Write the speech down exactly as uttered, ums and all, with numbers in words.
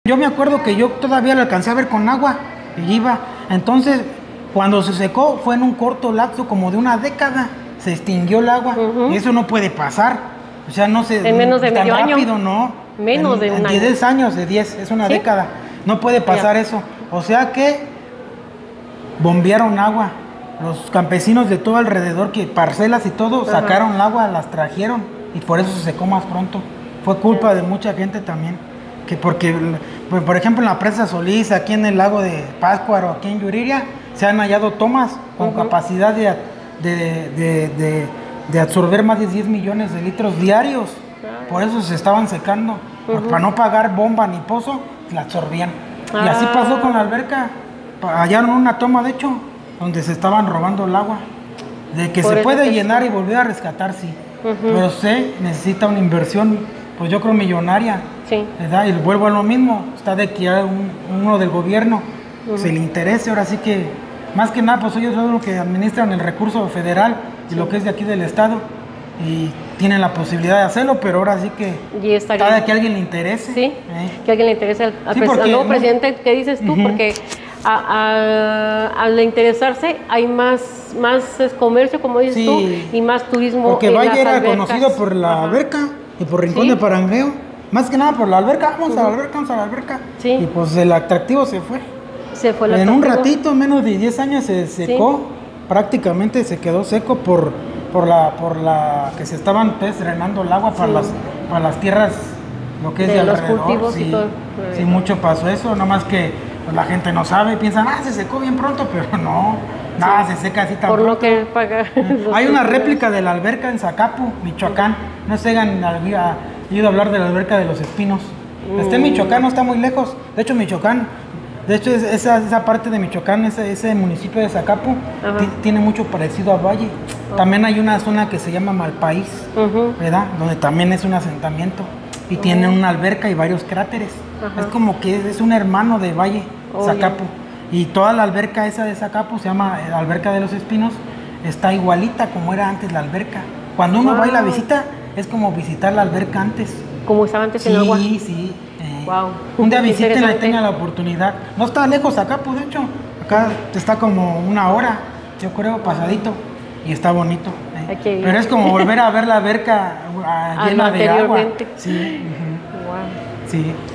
Yo me acuerdo que yo todavía lo alcancé a ver con agua y iba. Entonces, cuando se secó, fue en un corto lapso, como de una década, se extinguió el agua. Uh-huh. Y eso no puede pasar. O sea, no se... En menos de tan medio rápido, año. no. Menos en, de un en año. diez años, de diez, es una ¿Sí? década. No puede pasar ya. eso. O sea que bombearon agua. Los campesinos de todo alrededor, que parcelas y todo, uh-huh. sacaron el agua, las trajeron. Y por eso se secó más pronto. Fue culpa uh-huh. de mucha gente también. Que porque, por ejemplo, en la presa Solís, aquí en el lago de Pátzcuaro, aquí en Yuriria, se han hallado tomas con uh-huh. capacidad de, de, de, de, de absorber más de diez millones de litros diarios. Uh-huh. Por eso se estaban secando. Uh-huh. Para no pagar bomba ni pozo, la absorbían. Uh-huh. Y así pasó con la alberca. Hallaron una toma, de hecho, donde se estaban robando el agua. De que por se puede que llenar sí. y volver a rescatar, sí. Uh-huh. Pero se necesita una inversión, pues yo creo millonaria. Sí. ¿Verdad? Y vuelvo a lo mismo, está de que un, uno del gobierno uh-huh. se le interese, ahora sí que, más que nada, pues ellos son los que administran el recurso federal y sí. lo que es de aquí del estado, y tienen la posibilidad de hacerlo, pero ahora sí que y está está de que a alguien le interese. Sí, eh. que a alguien le interese al, al, sí, pres al nuevo no, presidente, ¿qué dices tú? Uh-huh. Porque a, a, al interesarse hay más, más comercio, como dices sí. tú, y más turismo. Porque Valle era albercas. conocido por la uh-huh. alberca y por Rincón ¿Sí? de Parangueo. Más que nada por la alberca, vamos uh-huh. a la alberca, vamos a la alberca. Sí. Y pues el atractivo se fue. Se fue el En atractivo. un ratito, menos de diez años se secó, sí. prácticamente se quedó seco por, por, la, por la que se estaban pues, drenando el agua para, sí. las, para las tierras, lo que es de, de los alrededor. Cultivos sí, y todo. Sí, mucho pasó eso, nomás que pues, la gente no sabe, piensan, ah, se secó bien pronto, pero no, nada, sí. se seca así tan Por pronto. lo que pagar. Hay una réplica de la alberca en Zacapu, Michoacán, no se hagan a He ido a hablar de la alberca de los Espinos. Mm. Está en Michoacán, no está muy lejos. De hecho, Michoacán, de hecho, esa, esa parte de Michoacán, ese, ese municipio de Zacapu, tiene mucho parecido a Valle. Oh. También hay una zona que se llama Malpaís, uh-huh. ¿verdad? Donde también es un asentamiento. Y uh-huh. tiene una alberca y varios cráteres. Uh-huh. Es como que es un hermano de Valle, oh, Zacapu. Yeah. Y toda la alberca esa de Zacapu, se llama la alberca de los Espinos, está igualita como era antes la alberca. Cuando uno wow. va y la visita, es como visitar la alberca antes. Como estaba antes sí, el agua. Sí, sí. Eh, wow. Un día visítenla y tengan la oportunidad. No está lejos acá, pues de hecho. Acá está como una hora, yo creo, pasadito. Y está bonito. Eh. Okay. Pero es como volver a ver la alberca uh, llena de agua. Sí. Uh-huh. Wow. Sí.